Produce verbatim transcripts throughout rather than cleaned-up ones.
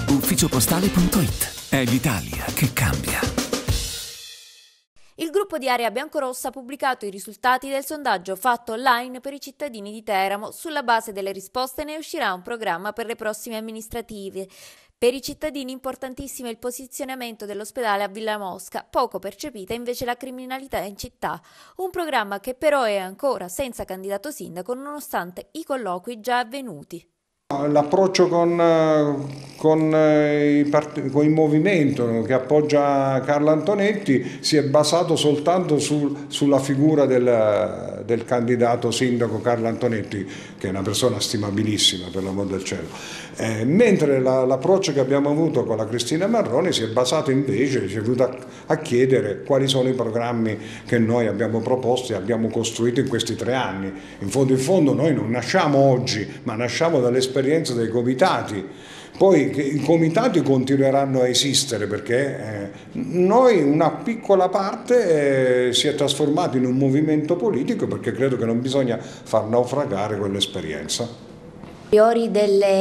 ufficiopostale punto it. È l'Italia che cambia. Il gruppo di Area Biancorossa ha pubblicato i risultati del sondaggio fatto online per i cittadini di Teramo. Sulla base delle risposte ne uscirà un programma per le prossime amministrative. Per i cittadini importantissimo è il posizionamento dell'ospedale a Villa Mosca, poco percepita invece la criminalità in città. Un programma che però è ancora senza candidato sindaco nonostante i colloqui già avvenuti. L'approccio con, con, il, con il movimento che appoggia Carlo Antonetti si è basato soltanto sul, sulla figura del, del candidato sindaco Carlo Antonetti, che è una persona stimabilissima per l'amor del cielo, eh, mentre la, l'approccio che abbiamo avuto con la Cristina Marroni si è basato invece, si è venuto a, a chiedere quali sono i programmi che noi abbiamo proposto e abbiamo costruito in questi tre anni. In fondo in fondo noi non nasciamo oggi, ma nasciamo dall'esperienza dei comitati. Poi i comitati continueranno a esistere perché eh, noi una piccola parte eh, si è trasformato in un movimento politico, perché credo che non bisogna far naufragare quell'esperienza. A priori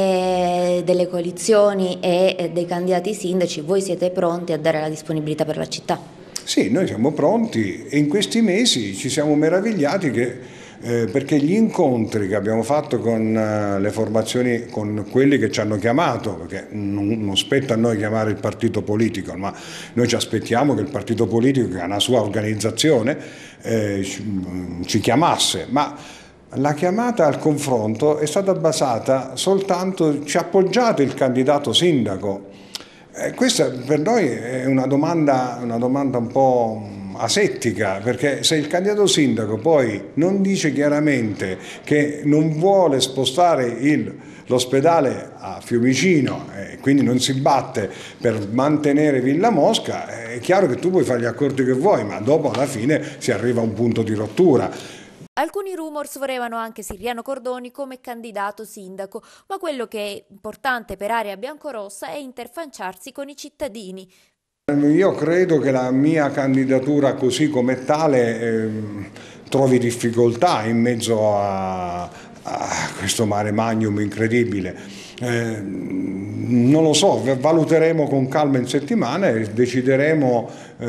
delle, delle coalizioni e dei candidati sindaci, voi siete pronti a dare la disponibilità per la città? Sì, noi siamo pronti e in questi mesi ci siamo meravigliati che Eh, perché gli incontri che abbiamo fatto con uh, le formazioni, con quelli che ci hanno chiamato, perché non, non spetta a noi chiamare il partito politico, ma noi ci aspettiamo che il partito politico, che ha una sua organizzazione, eh, ci, ci chiamasse, ma la chiamata al confronto è stata basata soltanto, ci ha appoggiato il candidato sindaco. Eh, questa per noi è una domanda, una domanda un po' asettica, perché se il candidato sindaco poi non dice chiaramente che non vuole spostare il, l'ospedale a Fiumicino e quindi non si batte per mantenere Villa Mosca, è chiaro che tu puoi fare gli accordi che vuoi, ma dopo alla fine si arriva a un punto di rottura. Alcuni rumors volevano anche Siriano Cordoni come candidato sindaco, ma quello che è importante per Area Biancorossa è interfacciarsi con i cittadini. Io credo che la mia candidatura così come tale eh, trovi difficoltà in mezzo a, a questo mare magnum incredibile. Eh, non lo so, valuteremo con calma in settimana e decideremo eh,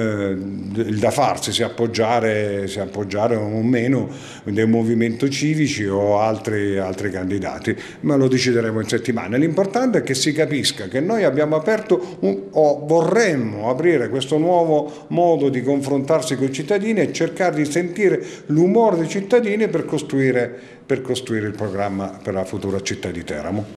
il da farsi, se appoggiare, se appoggiare o meno dei movimenti civici o altri, altri candidati, ma lo decideremo in settimana. L'importante è che si capisca che noi abbiamo aperto un, o vorremmo aprire questo nuovo modo di confrontarsi con i cittadini e cercare di sentire l'umore dei cittadini per costruire, per costruire il programma per la futura città di Teramo.